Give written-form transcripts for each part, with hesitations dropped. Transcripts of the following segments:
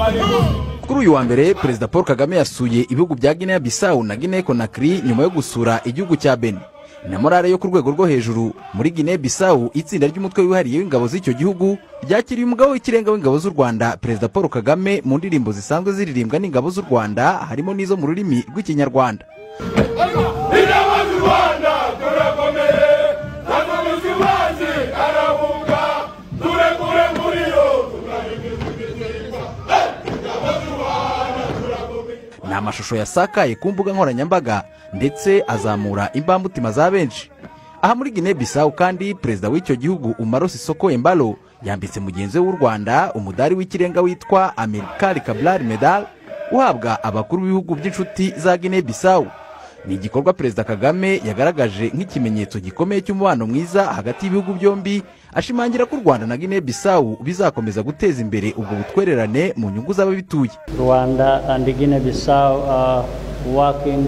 Kuri uyu wa mbere Perezida Paul Kagame yasuye ibihugu bya Guinea Bissau na Guinea Conakry nyuma yo gusura igihugu cya Benin. Na morale yo ku rwego rwo hejuru muri Guinea Bissau, itsinda ry'umutwe wihariye w'ingabo z'icyo gihugu ryakiriye umugabo w'ikirenga w'ingabo z'u Rwanda Perezida Paul Kagame mu ndirimbo zisanzwe ziririmbwa n'ingabo z'u Rwanda, harimo n'izo mu rurimi rw'Ikinyarwanda. Ni amashusho yasakaye ku mbuga nkoranyambaga ndetse azamura imbamutima za benshi. Aha muri Guinea Bissau kandi perezida w'icyo gihugu Umaro Sisoko Embalo yambitse mugenzi w'u Rwanda umudari w'ikirenga witwa Amerikari Kablar Medal uhabwa abakuru b'ibihugu by'inshuti za Guinea Bissau. Ni igikorwa Perezida Kagame yagaragaje nk'ikimenyetso gikomeye cy'umubano mwiza hagati y'ibihugu byombi, ashimangira ko u Rwanda na Guinea Bissau bizakomeza guteza imbere ubwo butwererane mu nyungu z'ababituye. Rwanda and Guinea Bissau are working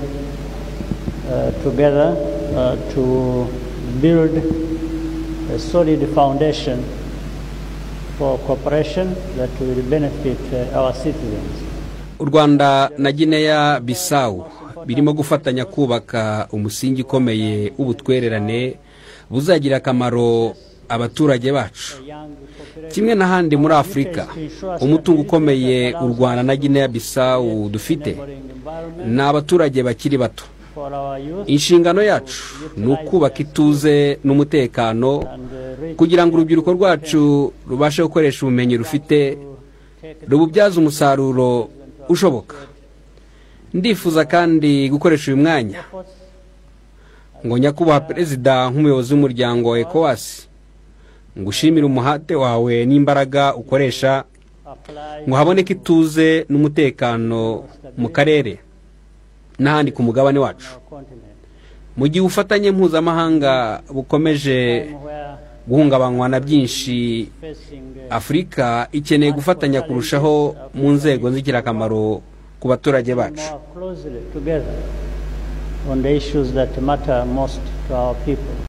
together to build a solid foundation for cooperation that will benefit our citizens. U Rwanda na Guinea Bissau birimo gufatanya kubaka umusingi ukomeye w'ubutwererane buzagira akamaro abaturage bacu. Kimwe n'ahandi muri Afurika, umutungo ukomeye u Rwanda na Guinea Bissau dufite ni abaturage bakiri bato. Inshingano yacu ni ukubaka ituze n'umutekano kugira ngo urubyiruko rwacu rubashe gukoresha ubumenyi rufite rububyaza umusaruro ushoboka. Ndifuza kandi gukoresha uyu mwanya ngo nyakubahwa Perezida nk'umuyobozi w'umuryango wa ECOWAS ngushimira umuhate wawe n'imbaraga ukoresha ngo haboneke ituze n'umutekano mu karere n'ahandi ku mugabane wacu. Mu gihe ubufatanye mpuzamahanga bukomeje guhungabanywa na byinshi, Afurika ikeneye gufatanya kurushaho mu nzego z'ingirakamaro ku baturage bacu. On the issues that matter most to our people.